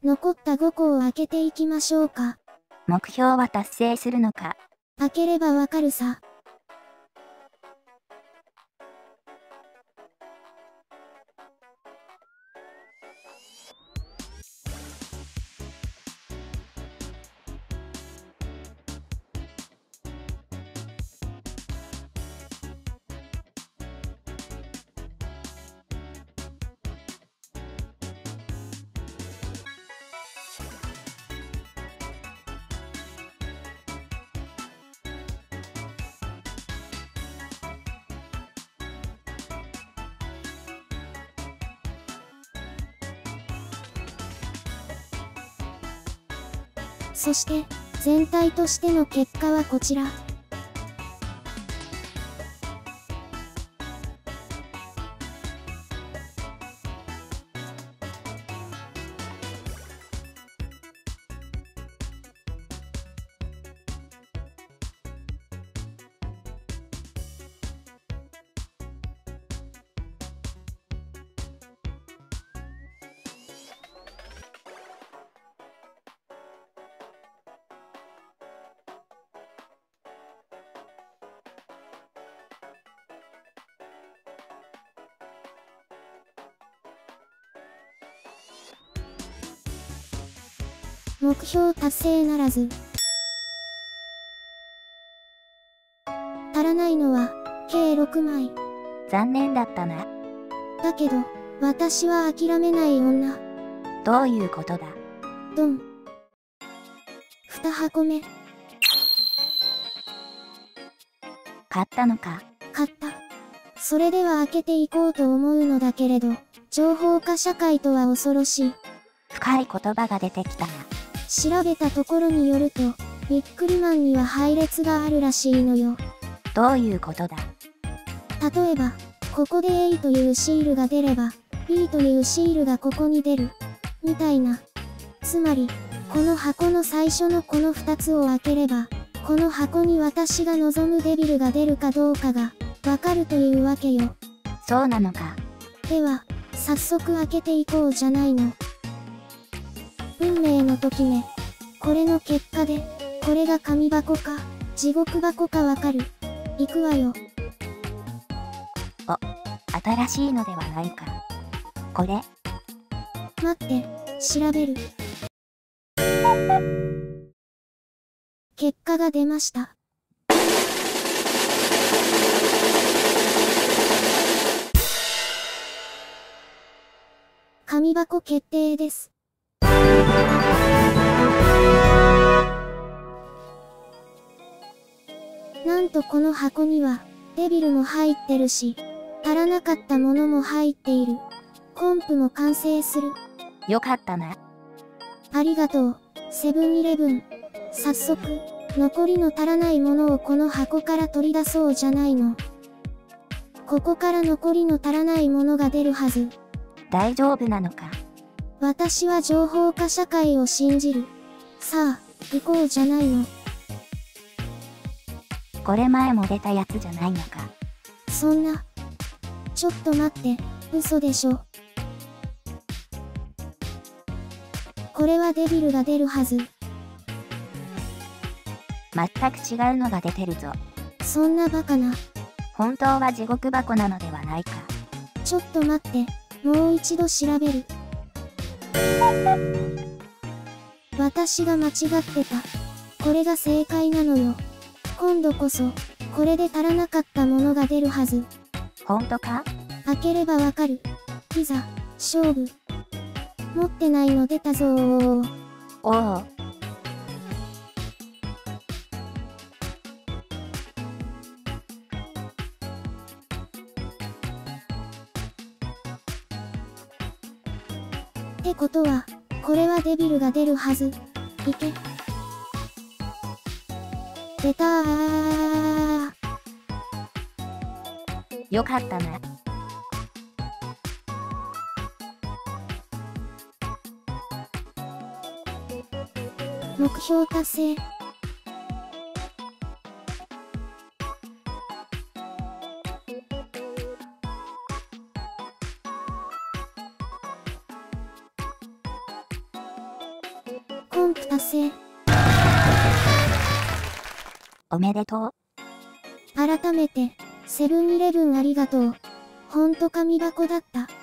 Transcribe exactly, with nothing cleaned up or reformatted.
残ったごこを開けていきましょうか。 目標は達成するのか。 開ければわかるさ。そして、全体としての結果はこちら。目標達成ならず。足らないのは、計ろくまい。 残念だったな。 だけど、私は諦めない女。 どういうことだ。 ドン。にはこめ。 買ったのか。 買った。それでは開けていこうと思うのだけれど、情報化社会とは恐ろしい。 深い言葉が出てきたな。 調べたところによると、ビックリマンには配列があるらしいのよ。 どういうことだ。 例えば、ここで A というシールが出れば、B というシールがここに出る。みたいな。つまり、この箱の最初のこのふたつを開ければ、この箱に私が望むデビルが出るかどうかが、わかるというわけよ。 そうなのか。 では、早速開けていこうじゃないの。運命のときめ。これの結果で、これが神箱か、地獄箱かわかる。いくわよ。 お、新しいのではないか。これ。 待って、調べる。結果が出ました。神箱決定です。なんとこの箱には、デビルも入ってるし、足らなかったものも入っている。コンプも完成する。 よかったな。 ありがとう、セブンイレブン。早速、残りの足らないものをこの箱から取り出そうじゃないの。ここから残りの足らないものが出るはず。 大丈夫なのか。 私は情報化社会を信じる。さあ、行こうじゃないの。 これ前も出たやつじゃないのか。 そんな。ちょっと待って、嘘でしょ。これはデビルが出るはず。 全く違うのが出てるぞ。 そんなバカな。 本当は地獄箱なのではないか。 ちょっと待って、もう一度調べる。私が間違ってた。これが正解なのよ。今度こそ、これで足らなかったものが出るはず。 本当か？ 開ければわかる。いざ、勝負。持ってないの出たぞー。 おお。 ってことは、これはデビルが出るはず。いけ。出たー。 よかったな。 目標達成。 コンプ達成。 おめでとう。 改めて、セブンイレブンありがとう。ほんと紙箱だった。